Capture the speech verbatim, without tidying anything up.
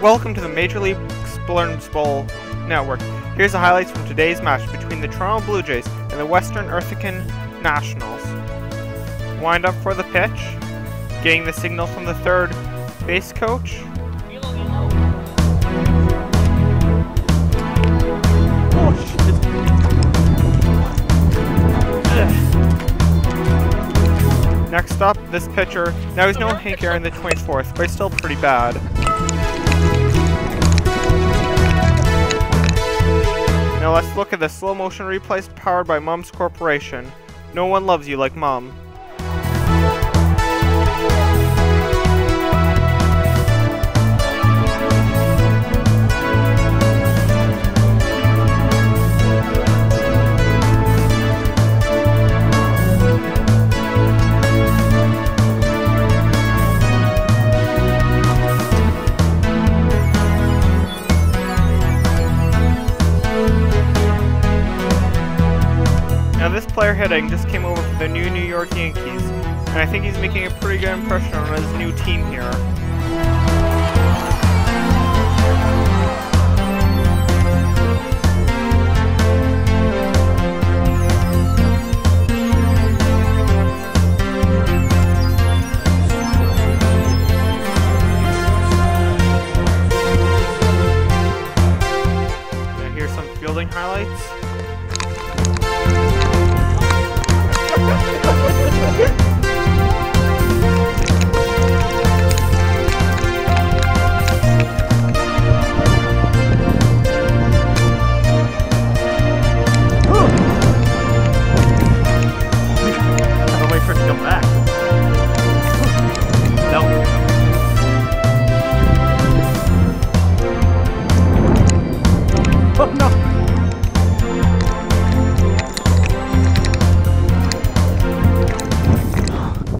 Welcome to the Major League Blernsball Network. Here's the highlights from today's match between the Toronto Blue Jays and the West Earthicans Nationals. Wind up for the pitch, getting the signal from the third base coach. Next up, this pitcher. Now he's no Hank Aaron the twenty-fourth, but he's still pretty bad. Now let's look at the slow motion replays powered by Mum's Corporation. No one loves you like Mum. Now this player hitting just came over from the new New York Yankees, and I think he's making a pretty good impression on his new team here. Now here's some fielding highlights. Oh no!